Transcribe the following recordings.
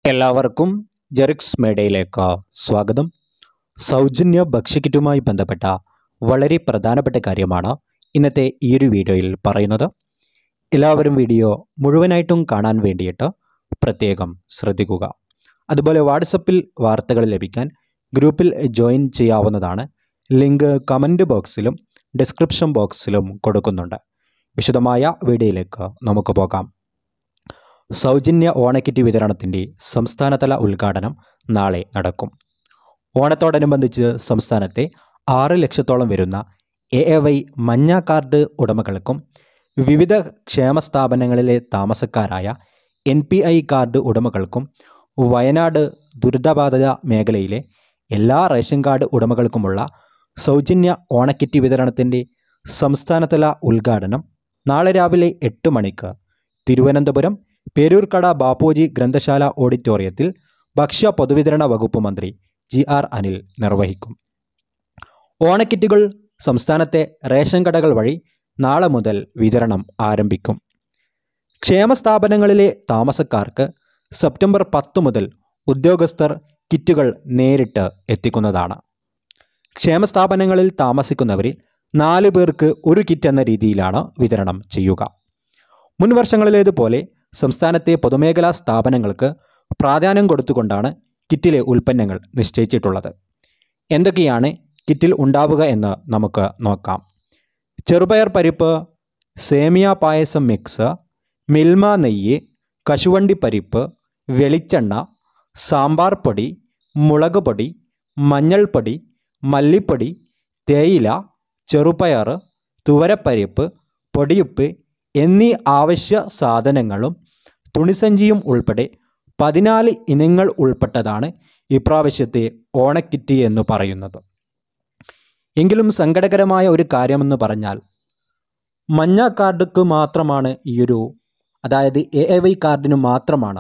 എല്ലാവർക്കും ജെറിക്സ് മേഡയിലേക്ക് സ്വാഗതം. സൗജന്യ ഭക്ഷ്യക്കിറ്റുമായി ബന്ധപ്പെട്ട വളരെ പ്രധാനപ്പെട്ട കാര്യമാണ് ഇന്നത്തെ ഈ ഒരു വീഡിയോയിൽ പറയുന്നത്. എല്ലാവരും വീഡിയോ മുഴുവനായിട്ടും കാണാൻ വേണ്ടിയിട്ട് പ്രത്യേകം ശ്രദ്ധിക്കുക. അതുപോലെ വാട്സപ്പിൽ വാർത്തകൾ ലഭിക്കാൻ ഗ്രൂപ്പിൽ ജോയിൻ ചെയ്യാവുന്നതാണ്. ലിങ്ക് കമൻറ്റ് ബോക്സിലും ഡിസ്ക്രിപ്ഷൻ ബോക്സിലും കൊടുക്കുന്നുണ്ട്. വിശദമായ വീഡിയോയിലേക്ക് നമുക്ക് പോകാം. സൗജന്യ ഓണക്കിറ്റ് വിതരണത്തിൻ്റെ സംസ്ഥാനതല ഉദ്ഘാടനം നാളെ നടക്കും. ഓണത്തോടനുബന്ധിച്ച് സംസ്ഥാനത്തെ 6 ലക്ഷത്തോളം വരുന്ന AAY മഞ്ഞ കാർഡ് ഉടമകൾക്കും വിവിധ ക്ഷേമ സ്ഥാപനങ്ങളിലെ താമസക്കാരായ NPI കാർഡ് ഉടമകൾക്കും വയനാട് ദുരിതബാധിത മേഖലയിലെ എല്ലാ റേഷൻ കാർഡ് ഉടമകൾക്കുമുള്ള സൗജന്യ ഓണക്കിറ്റ് വിതരണത്തിൻ്റെ സംസ്ഥാനതല ഉദ്ഘാടനം നാളെ രാവിലെ 8 മണിക്ക് തിരുവനന്തപുരം പേരൂർക്കട ബാപ്പുജി ഗ്രന്ഥശാല ഓഡിറ്റോറിയത്തിൽ ഭക്ഷ്യ പൊതുവിതരണ വകുപ്പ് മന്ത്രി GR അനിൽ നിർവഹിക്കും. ഓണക്കിറ്റുകൾ സംസ്ഥാനത്തെ റേഷൻ കടകൾ വഴി നാളെ മുതൽ വിതരണം ആരംഭിക്കും. ക്ഷേമ സ്ഥാപനങ്ങളിലെ താമസക്കാർക്ക് സെപ്റ്റംബർ 10 മുതൽ ഉദ്യോഗസ്ഥർ കിറ്റുകൾ നേരിട്ട് എത്തിക്കുന്നതാണ്. ക്ഷേമ സ്ഥാപനങ്ങളിൽ താമസിക്കുന്നവരിൽ 4 പേർക്ക് ഒരു കിറ്റ് എന്ന രീതിയിലാണ് വിതരണം ചെയ്യുക. മുൻ വർഷങ്ങളിലേതുപോലെ സംസ്ഥാനത്തെ പൊതുമേഖലാ സ്ഥാപനങ്ങൾക്ക് പ്രാധാന്യം കൊടുത്തുകൊണ്ടാണ് കിറ്റിലെ ഉൽപ്പന്നങ്ങൾ നിശ്ചയിച്ചിട്ടുള്ളത്. എന്തൊക്കെയാണ് കിറ്റിൽ ഉണ്ടാവുക എന്ന് നമുക്ക് നോക്കാം. ചെറുപയർ പരിപ്പ്, സേമിയ പായസം മിക്സ്, മിൽമ നെയ്യ്, കശുവണ്ടി പരിപ്പ്, വെളിച്ചെണ്ണ, സാമ്പാർ പൊടി, മുളക് പൊടി, മഞ്ഞൾപ്പൊടി, മല്ലിപ്പൊടി, തേയില, ചെറുപയർ, തുവരപ്പരിപ്പ്, പൊടിയുപ്പ് എന്നീ ആവശ്യ സാധനങ്ങളും തുണിസഞ്ചിയും ഉൾപ്പെടെ 14 ഇനങ്ങൾ ഉൾപ്പെട്ടതാണ് ഇപ്രാവശ്യത്തെ ഓണക്കിറ്റ് എന്ന് പറയുന്നത്. എങ്കിലും സങ്കടകരമായ ഒരു കാര്യമെന്ന് പറഞ്ഞാൽ മഞ്ഞ കാർഡുക്ക് മാത്രമാണ് അതായത് AAY കാർഡിന് മാത്രമാണ്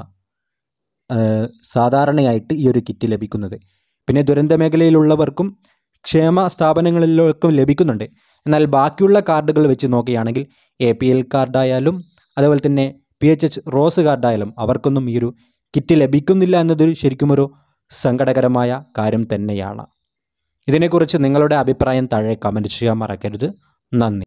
സാധാരണയായിട്ട് ഈ ഒരു കിറ്റ് ലഭിക്കുന്നത്. പിന്നെ ദുരന്ത മേഖലയിലുള്ളവർക്കും ക്ഷേമ സ്ഥാപനങ്ങളിലേക്കും ലഭിക്കുന്നുണ്ട്. എന്നാൽ ബാക്കിയുള്ള കാർഡുകൾ വെച്ച് നോക്കുകയാണെങ്കിൽ APL കാർഡായാലും അതുപോലെ തന്നെ PHH റോസ് കാർഡായാലും അവർക്കൊന്നും ഈ ഒരു കിറ്റ് ലഭിക്കുന്നില്ല എന്നത് ശരിക്കും ഒരു സങ്കടകരമായ കാര്യം തന്നെയാണ്. ഇതിനെക്കുറിച്ച് നിങ്ങളുടെ അഭിപ്രായം താഴെ കമൻറ്റ് ചെയ്യാൻ മറക്കരുത്. നന്ദി.